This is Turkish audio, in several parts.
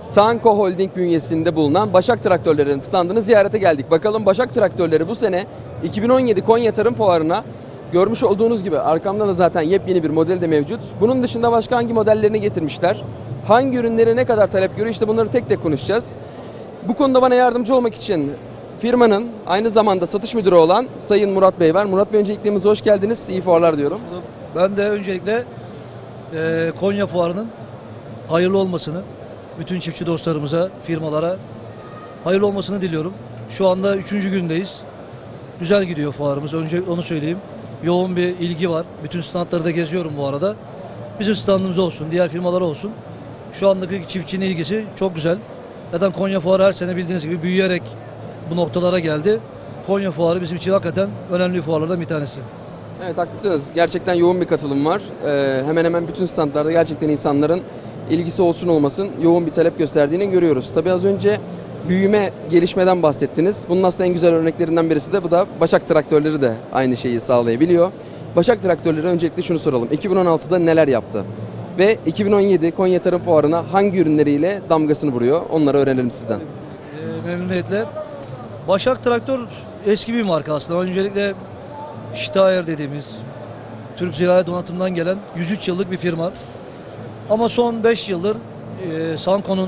Sanco Holding bünyesinde bulunan Başak Traktörleri'nin standını ziyarete geldik. Bakalım Başak Traktörleri bu sene 2017 Konya Tarım Fuarı'na görmüş olduğunuz gibi arkamda da zaten yepyeni bir model de mevcut. Bunun dışında başka hangi modellerini getirmişler? Hangi ürünleri ne kadar talep görüyor? İşte bunları tek tek konuşacağız. Bu konuda bana yardımcı olmak için firmanın aynı zamanda satış müdürü olan Sayın Murat Bey var. Murat Bey, öncelikle hoş geldiniz. İyi fuarlar diyorum. Ben de öncelikle Konya Fuarı'nın hayırlı olmasını, bütün çiftçi dostlarımıza, firmalara hayırlı olmasını diliyorum. Şu anda 3. gündeyiz. Güzel gidiyor fuarımız. Önce onu söyleyeyim. Yoğun bir ilgi var. Bütün standları da geziyorum bu arada. Bizim standımız olsun, diğer firmalara olsun. Şu andaki çiftçinin ilgisi çok güzel. Zaten Konya Fuarı her sene bildiğiniz gibi büyüyerek bu noktalara geldi. Konya Fuarı bizim için hakikaten önemli fuarlardan bir tanesi. Evet, haklısınız. Gerçekten yoğun bir katılım var. Hemen hemen bütün standlarda gerçekten insanların ilgisi olsun olmasın yoğun bir talep gösterdiğini görüyoruz. Tabii az önce büyüme, gelişmeden bahsettiniz. Bunun aslında en güzel örneklerinden birisi de bu da Başak Traktörleri de aynı şeyi sağlayabiliyor. Başak Traktörleri, öncelikle şunu soralım. 2016'da neler yaptı? Ve 2017 Konya Tarım Fuarı'na hangi ürünleriyle damgasını vuruyor? Onları öğrenelim sizden. Memnuniyetle. Başak Traktör eski bir marka aslında. Öncelikle Steyr dediğimiz Türk Ziraat Donatım'dan gelen 103 yıllık bir firma. Ama son 5 yıldır Sanco'nun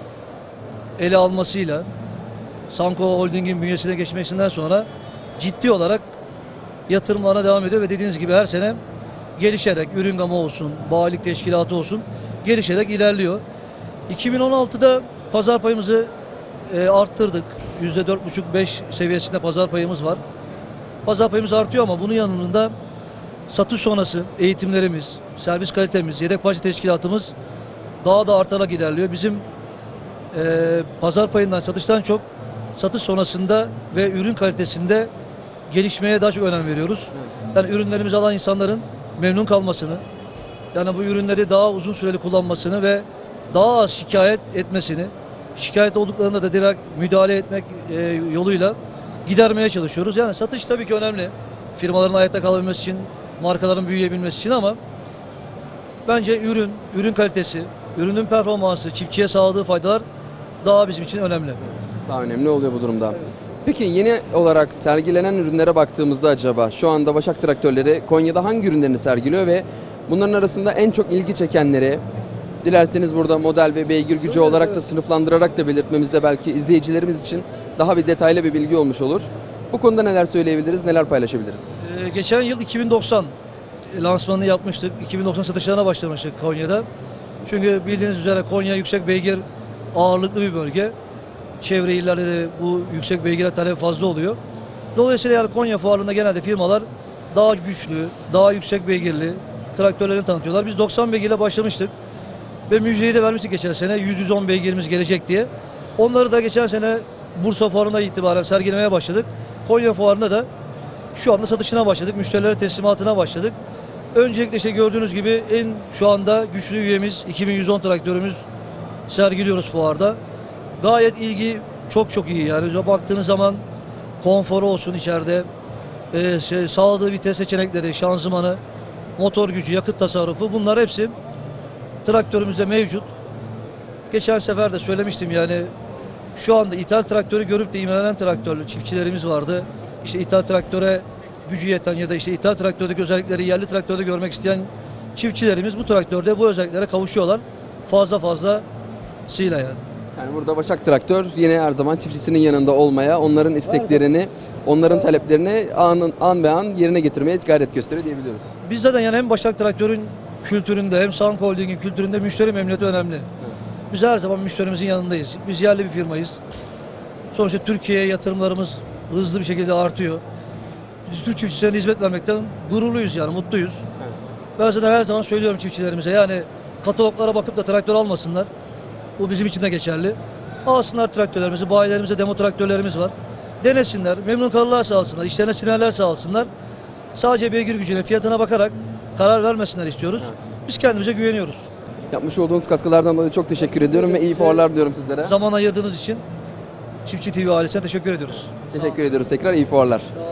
ele almasıyla, Sanco Holding'in bünyesine geçmesinden sonra ciddi olarak yatırımlarına devam ediyor ve dediğiniz gibi her sene gelişerek, ürün gamı olsun, bayilik teşkilatı olsun, gelişerek ilerliyor. 2016'da pazar payımızı arttırdık. %4,5-5 seviyesinde pazar payımız var. Pazar payımız artıyor ama bunun yanında satış sonrası eğitimlerimiz, servis kalitemiz, yedek parça teşkilatımız daha da artarak ilerliyor. Bizim pazar payından, satıştan çok satış sonrasında ve ürün kalitesinde gelişmeye daha çok önem veriyoruz. Evet. Yani ürünlerimizi alan insanların memnun kalmasını, yani bu ürünleri daha uzun süreli kullanmasını ve daha az şikayet etmesini, şikayet olduklarında da direkt müdahale etmek yoluyla gidermeye çalışıyoruz. Yani satış tabii ki önemli. Firmaların ayakta kalabilmesi için, markaların büyüyebilmesi için, ama bence ürün kalitesi, ürünün performansı, çiftçiye sağladığı faydalar daha bizim için önemli. Daha önemli oluyor bu durumda. Peki yeni olarak sergilenen ürünlere baktığımızda acaba şu anda Başak Traktörleri Konya'da hangi ürünlerini sergiliyor ve bunların arasında en çok ilgi çekenleri, dilerseniz burada model ve beygir gücü olarak da sınıflandırarak da belirtmemizde belki izleyicilerimiz için daha bir detaylı bir bilgi olmuş olur. Bu konuda neler söyleyebiliriz, neler paylaşabiliriz? Geçen yıl 2090 lansmanını yapmıştık. 2090 satışlarına başlamıştık Konya'da. Çünkü bildiğiniz üzere Konya yüksek beygir ağırlıklı bir bölge. Çevre illerde de bu yüksek beygire talep fazla oluyor. Dolayısıyla yani Konya Fuarı'nda genelde firmalar daha güçlü, daha yüksek beygirli traktörlerini tanıtıyorlar. Biz 90 beygirle başlamıştık ve müjdeyi de vermiştik geçen sene. 100-110 beygirimiz gelecek diye. Onları da geçen sene Bursa Fuarı'na itibaren sergilemeye başladık. Konya Fuarı'nda da şu anda satışına başladık. Müşterilere teslimatına başladık. Öncelikle işte gördüğünüz gibi şu anda güçlü üyemiz 2110 traktörümüz sergiliyoruz fuarda. Gayet ilgi çok iyi. Yani baktığınız zaman konforu olsun içeride, sağladığı vites seçenekleri, şanzımanı, motor gücü, yakıt tasarrufu, bunlar hepsi traktörümüzde mevcut. Geçen sefer de söylemiştim, yani şu anda ithal traktörü görüp de imrenen traktörlü çiftçilerimiz vardı. İşte ithal traktöre gücü yeten ya da işte ithal traktördeki özellikleri yerli traktörde görmek isteyen çiftçilerimiz bu traktörde bu özelliklere kavuşuyorlar. Fazlasıyla yani. Yani burada Başak Traktör yine her zaman çiftçisinin yanında olmaya, onların isteklerini, onların taleplerini an be an yerine getirmeye gayret gösteriyor diyebiliyoruz. Biz zaten yani hem Başak Traktör'ün kültüründe hem Sanco Holding'in kültüründe müşteri memnuniyeti önemli. Evet. Biz her zaman müşterimizin yanındayız. Biz yerli bir firmayız. Sonuçta Türkiye'ye yatırımlarımız hızlı bir şekilde artıyor. Biz Türk çiftçilerine hizmet vermekten gururluyuz, yani mutluyuz. Evet. Ben zaten her zaman söylüyorum çiftçilerimize, yani kataloglara bakıp da traktör almasınlar. Bu bizim için de geçerli. Alsınlar traktörlerimizi, bayilerimizde demo traktörlerimiz var. Denesinler, memnun kalırlarsa alsınlar, işlerine sinerlerse alsınlar. Sadece beygir gücüne, fiyatına bakarak karar vermesinler istiyoruz. Evet. Biz kendimize güveniyoruz. Yapmış olduğunuz katkılardan dolayı çok teşekkür ediyorum ve iyi fuarlar diliyorum sizlere. Zaman ayırdığınız için Çiftçi TV ailesine teşekkür ediyoruz. Teşekkür ediyoruz tekrar, iyi fuarlar. Sağ olun.